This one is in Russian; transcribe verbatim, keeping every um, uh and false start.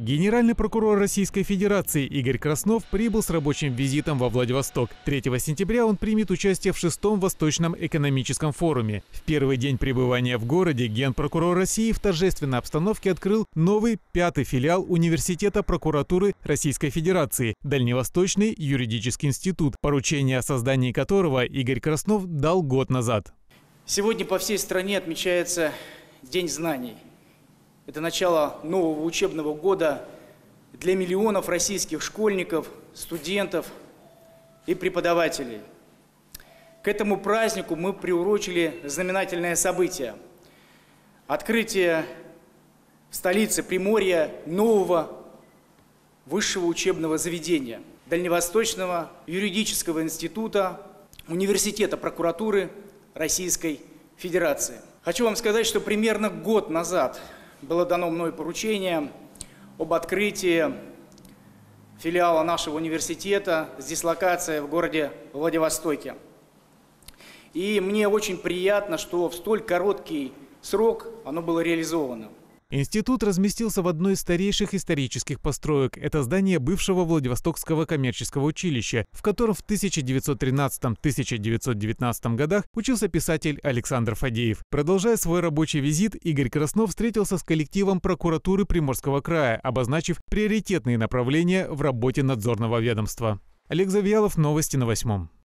Генеральный прокурор Российской Федерации Игорь Краснов прибыл с рабочим визитом во Владивосток. третьего сентября он примет участие в шестом Восточном экономическом форуме. В первый день пребывания в городе генпрокурор России в торжественной обстановке открыл новый пятый филиал Университета прокуратуры Российской Федерации – Дальневосточный юридический институт, поручение о создании которого Игорь Краснов дал год назад. Сегодня по всей стране отмечается День знаний. Это начало нового учебного года для миллионов российских школьников, студентов и преподавателей. К этому празднику мы приурочили знаменательное событие – открытие в столице Приморья нового высшего учебного заведения – Дальневосточного юридического института Университета прокуратуры Российской Федерации. Хочу вам сказать, что примерно год назад было дано мной поручение об открытии филиала нашего университета с дислокацией в городе Владивостоке. И мне очень приятно, что в столь короткий срок оно было реализовано. Институт разместился в одной из старейших исторических построек. Это здание бывшего Владивостокского коммерческого училища, в котором в тысяча девятьсот тринадцатом — тысяча девятьсот девятнадцатом годах учился писатель Александр Фадеев. Продолжая свой рабочий визит, Игорь Краснов встретился с коллективом прокуратуры Приморского края, обозначив приоритетные направления в работе надзорного ведомства. Олег Завьялов, новости на восьмом.